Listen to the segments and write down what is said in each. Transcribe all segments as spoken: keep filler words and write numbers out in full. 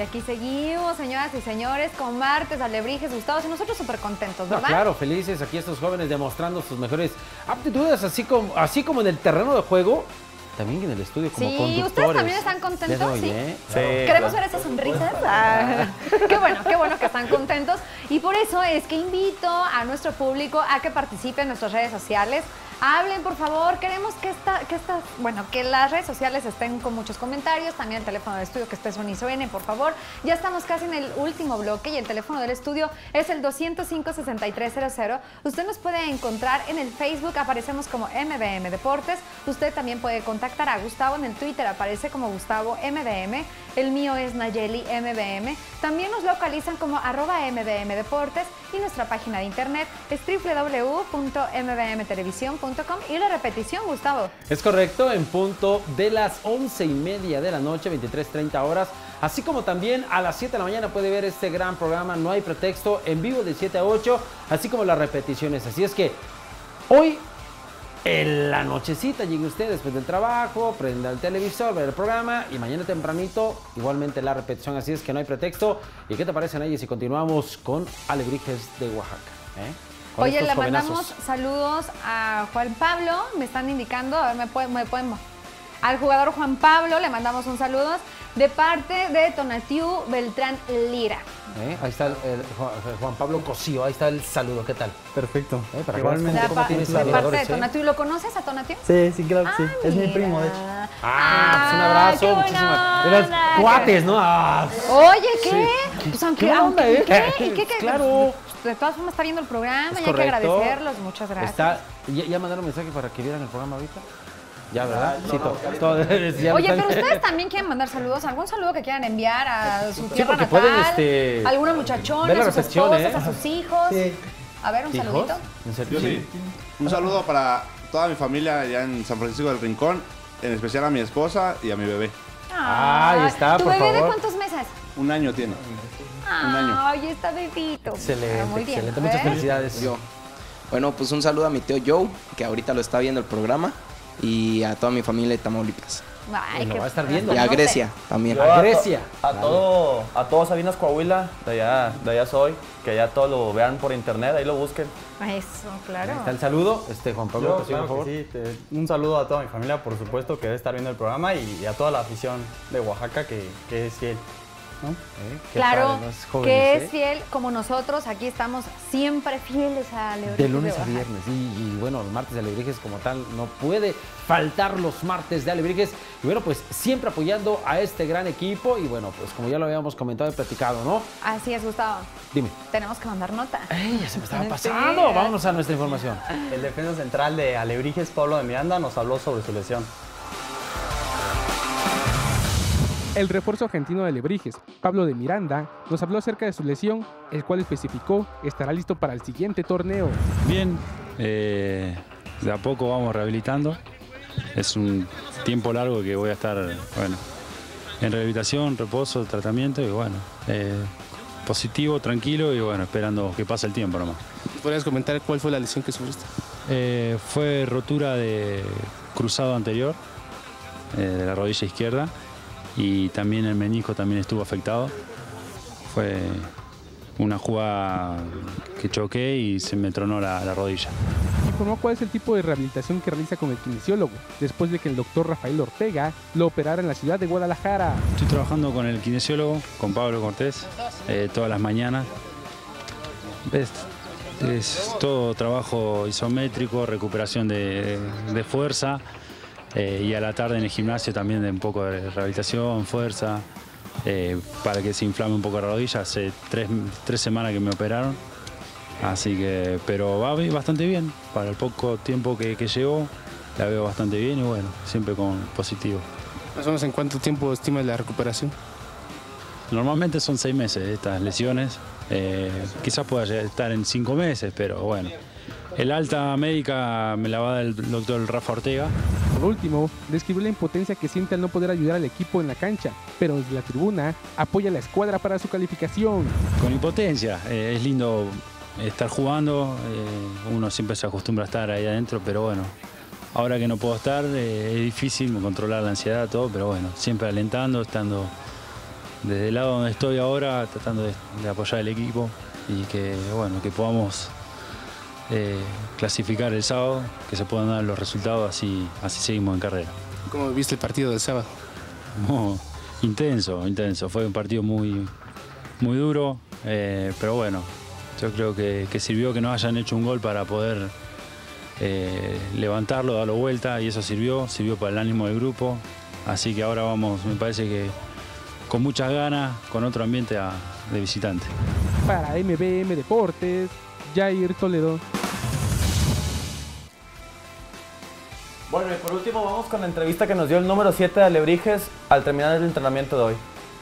aquí seguimos, señoras y señores, con martes, alebrijes, Gustavo, y nosotros súper contentos, ¿verdad? No, claro, felices aquí estos jóvenes demostrando sus mejores aptitudes, así como, así como en el terreno de juego, también en el estudio como sí, conductores. ¿ustedes también están contentos? Hoy, sí. ¿eh? sí. Queremos ver esas sonrisas. Ah, qué bueno, qué bueno que están contentos. Y por eso es que invito a nuestro público a que participe en nuestras redes sociales. Hablen, por favor, queremos que esta, que esta, bueno, que las redes sociales estén con muchos comentarios, también el teléfono del estudio que esté son y suene, por favor. Ya estamos casi en el último bloque y el teléfono del estudio es el dos cero cinco, sesenta y tres cero cero. Usted nos puede encontrar en el Facebook, aparecemos como M B M Deportes. Usted también puede contactar a Gustavo en el Twitter, aparece como Gustavo M B M. El mío es Nayeli M B M. También nos localizan como arroba M B M Deportes y nuestra página de internet es doble u doble u doble u punto m b m televisión punto com. Y la repetición, Gustavo. Es correcto, en punto de las once y media de la noche, veintitrés treinta horas. Así como también a las siete de la mañana puede ver este gran programa No Hay Pretexto en vivo de siete a ocho, así como las repeticiones. Así es que hoy en la nochecita llegue usted después del trabajo, prenda el televisor, ver el programa y mañana tempranito igualmente la repetición. Así es que no hay pretexto. ¿Y qué te parece, Nayi, si continuamos con Alebrijes de Oaxaca? ¿eh? Oye, le mandamos saludos a Juan Pablo, me están indicando, a ver, me pueden, me pueden, al jugador Juan Pablo le mandamos un saludo de parte de Tonatiu Beltrán Lira. ¿Eh? Ahí está el, el Juan Pablo Cosío, ahí está el saludo, ¿qué tal? Perfecto. ¿Eh? Para igualmente. ¿Cómo tienes de parte de Tonatiu, ¿lo conoces a Tonatiu? Sí, sí, claro que sí. Ah, es mira. mi primo, de hecho. Ah, pues un abrazo, qué muchísimas buena gracias. onda. Cuates, ¿no? Ah, Oye, ¿qué? sí. Pues aunque, ¿Qué onda, aunque, eh? ¿qué? ¿Y qué, qué? Claro. De todas formas está viendo el programa Es y hay que correcto. agradecerlos, muchas gracias. Está, ¿ya, ¿Ya mandaron mensaje para que vieran el programa ahorita? Ya, ¿verdad? Ah, sí, no, todo, no, todo, ya Oye, están- pero ustedes también quieren mandar saludos, algún saludo que quieran enviar a su tierra porque natal, pueden, este, alguna muchachona, ver la a sus repetición, esposas, ¿eh? a sus hijos. Sí. A ver, un ¿Hijos? saludito. ¿En serio? Yo sí. Un saludo para toda mi familia allá en San Francisco del Rincón, en especial a mi esposa y a mi bebé. Ah, ahí está, ¿Tu por bebé de favor. cuántos meses? Un año tiene. Un año. Ay, está bebito. Excelente, Ah, muy bien. excelente. Muchas ¿Eh? felicidades. Yo. Bueno, pues un saludo a mi tío Joe, que ahorita lo está viendo el programa, y a toda mi familia de Tamaulipas. Ay, Lo qué- va a estar viendo. Y a no sé. Grecia también. Yo- a Grecia. A, Vale. todo, a todos Sabinas Coahuila, de allá, de allá soy, que allá todos lo vean por internet, ahí lo busquen. Eso, claro. Ahí está el saludo, este Juan Pablo, Yo, Cosío, claro por favor. que sí, te- un saludo a toda mi familia, por supuesto, que debe estar viendo el programa, y, y a toda la afición de Oaxaca que, que es fiel, ¿no? ¿Eh? Qué Claro, padre, los jóvenes, que ¿eh? es fiel como nosotros. Aquí estamos siempre fieles a Alebrijes De lunes a Oaxaca. viernes. Y, y bueno, los martes de Alebrijes como tal, no puede faltar los martes de Alebrijes. Y bueno, pues siempre apoyando a este gran equipo. Y bueno, pues como ya lo habíamos comentado y platicado, ¿no? Así es, Gustavo. Dime. Tenemos que mandar nota. Ay, ya se me estaba Sí. pasando. Vámonos a nuestra información. El defensa central de Alebrijes, Pablo de Miranda, nos habló sobre su lesión. El refuerzo argentino de Alebrijes, Pablo de Miranda, nos habló acerca de su lesión, el cual especificó estará listo para el siguiente torneo. Bien, eh, de a poco vamos rehabilitando. Es un tiempo largo que voy a estar, bueno, en rehabilitación, reposo, tratamiento y bueno, eh, positivo, tranquilo y bueno, esperando que pase el tiempo nomás. ¿Podrías comentar cuál fue la lesión que sufriste? Eh, fue rotura de cruzado anterior, eh, de la rodilla izquierda, y también el menisco también estuvo afectado. Fue una jugada que choqué y se me tronó la, la rodilla. Informó cuál es el tipo de rehabilitación que realiza con el kinesiólogo, después de que el doctor Rafael Ortega lo operara en la ciudad de Guadalajara. Estoy trabajando con el kinesiólogo, con Pablo Cortés, eh, todas las mañanas. Es, es todo trabajo isométrico, recuperación de, de fuerza, eh, y a la tarde en el gimnasio también de un poco de rehabilitación, fuerza, eh, para que se inflame un poco la rodilla. Hace tres, tres semanas que me operaron, así que, pero va bastante bien, para el poco tiempo que, que llevo, la veo bastante bien y bueno, siempre con positivo. Más o menos, ¿en cuánto tiempo estimas la recuperación? Normalmente son seis meses estas lesiones, eh, quizás pueda llegar a estar en cinco meses, pero bueno. El alta médica me la va a dar el doctor Rafa Ortega. Por último, describió la impotencia que siente al no poder ayudar al equipo en la cancha, pero desde la tribuna apoya a la escuadra para su calificación. Con impotencia, eh, es lindo estar jugando, eh, uno siempre se acostumbra a estar ahí adentro, pero bueno, ahora que no puedo estar, eh, es difícil controlar la ansiedad, todo, pero bueno, siempre alentando, estando desde el lado donde estoy ahora, tratando de, de apoyar al equipo y que, bueno, que podamos eh, clasificar el sábado, que se puedan dar los resultados, así, así seguimos en carrera. ¿Cómo viste el partido del sábado? No, intenso, intenso. Fue un partido muy, muy duro, eh, pero bueno, yo creo que, que sirvió que nos hayan hecho un gol para poder eh, levantarlo, darlo vuelta, y eso sirvió, sirvió para el ánimo del grupo. Así que ahora vamos, me parece que con muchas ganas, con otro ambiente a, de visitante. Para M B M Deportes, Jair Toledo. Bueno, y por último vamos con la entrevista que nos dio el número siete de Alebrijes al terminar el entrenamiento de hoy.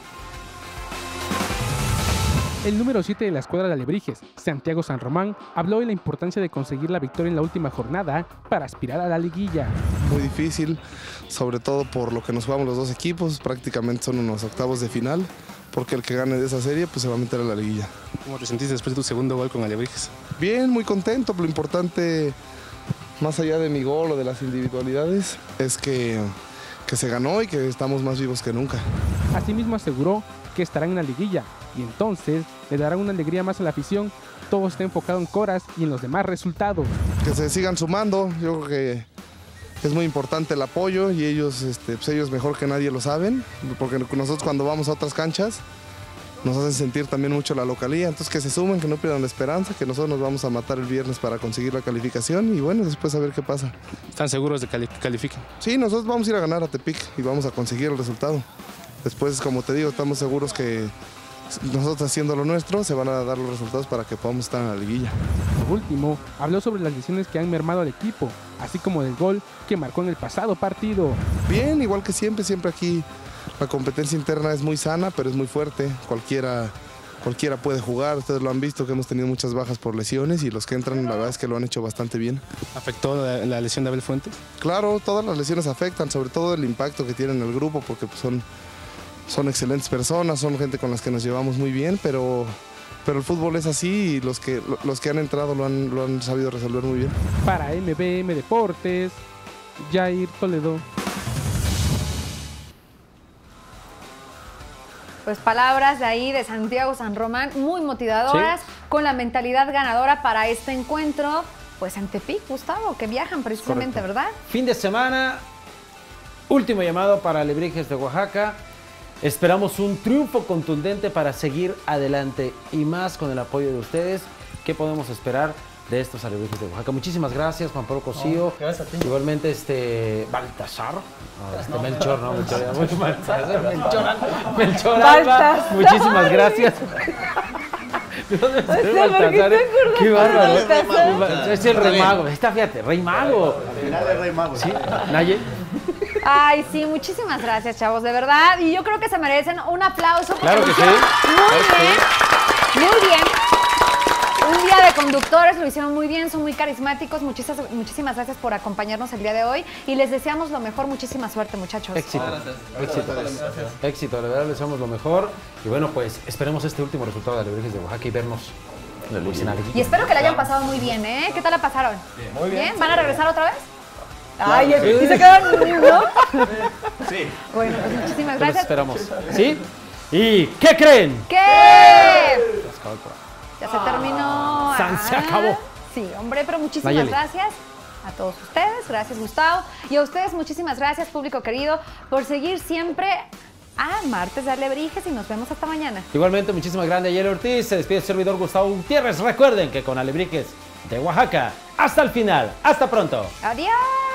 El número siete de la escuadra de Alebrijes, Santiago San Román, habló de la importancia de conseguir la victoria en la última jornada para aspirar a la liguilla. Muy difícil, sobre todo por lo que nos jugamos los dos equipos, prácticamente son unos octavos de final, porque el que gane de esa serie pues se va a meter a la liguilla. ¿Cómo te sentiste después de tu segundo gol con Alebrijes? Bien, muy contento, lo importante, más allá de mi gol o de las individualidades, es que, que se ganó y que estamos más vivos que nunca. Asimismo aseguró que estarán en la liguilla y entonces le dará una alegría más a la afición. Todo está enfocado en Coras y en los demás resultados. Que se sigan sumando, yo creo que es muy importante el apoyo y ellos, este, pues ellos mejor que nadie lo saben, porque nosotros cuando vamos a otras canchas nos hacen sentir también mucho la localía, entonces que se sumen, que no pierdan la esperanza, que nosotros nos vamos a matar el viernes para conseguir la calificación y bueno, después a ver qué pasa. ¿Están seguros de que califiquen? Sí, nosotros vamos a ir a ganar a Tepic y vamos a conseguir el resultado. Después, como te digo, estamos seguros que nosotros haciendo lo nuestro se van a dar los resultados para que podamos estar en la liguilla. Por último, habló sobre las lesiones que han mermado al equipo, así como del gol que marcó en el pasado partido. Bien, igual que siempre, siempre aquí la competencia interna es muy sana, pero es muy fuerte. Cualquiera, cualquiera puede jugar, ustedes lo han visto que hemos tenido muchas bajas por lesiones y los que entran la verdad es que lo han hecho bastante bien. ¿Afectó la, la lesión de Abel Fuentes? Claro, todas las lesiones afectan, sobre todo el impacto que tienen en el grupo, porque pues, son... Son excelentes personas, son gente con las que nos llevamos muy bien, pero, pero el fútbol es así y los que, los que han entrado lo han, lo han sabido resolver muy bien. Para M B M Deportes, Jair Toledo. Pues palabras de ahí de Santiago San Román, muy motivadoras, sí, con la mentalidad ganadora para este encuentro, pues en Tepic, Gustavo, que viajan precisamente, correcto, ¿verdad? Fin de semana, último llamado para Alebrijes de Oaxaca. Esperamos un triunfo contundente para seguir adelante y más con el apoyo de ustedes. ¿Qué podemos esperar de estos Alebrijes de Oaxaca? Muchísimas gracias, Juan Pablo Cosío. Oh, gracias a ti. Igualmente, este, Baltasar. No, este, no, Melchor, no, Melchor. No, Melchor, Baltasar, Melchor, Melchor Alba. Muchísimas gracias. ¿De dónde está el Baltasar? Qué bárbaro. Es el Rey Mago. Está, fíjate, Rey Mago. Al final es Rey Mago. Sí, Naye. Ay, sí, muchísimas gracias, chavos, de verdad. Y yo creo que se merecen un aplauso. Claro que sí. Muy bien, muy bien. Un día de conductores, lo hicieron muy bien, son muy carismáticos. Muchísimas, muchísimas gracias por acompañarnos el día de hoy. Y les deseamos lo mejor, muchísima suerte, muchachos. Éxito, éxito, éxito, de verdad les deseamos lo mejor. Y bueno, pues esperemos este último resultado de Alebrijes de Oaxaca y vernos en el escenario. Y espero que la hayan pasado muy bien, ¿eh? ¿Qué tal la pasaron? Bien. Muy bien. ¿Bien? ¿Van a regresar otra vez? Claro, Ay, sí. ¿y se quedan? ¿No? Sí. Bueno, pues muchísimas Los gracias. esperamos. ¿Sí? ¿Y qué creen? ¿Qué? Ya se terminó. San se acabó. Sí, hombre, pero muchísimas Nayeli. gracias a todos ustedes. Gracias, Gustavo. Y a ustedes muchísimas gracias, público querido, por seguir siempre a Martes de Alebrijes y nos vemos hasta mañana. Igualmente, muchísimas gracias, Nayeli Ortiz. Se despide el servidor Gustavo Gutiérrez. Recuerden que con Alebrijes de Oaxaca hasta el final. Hasta pronto. Adiós.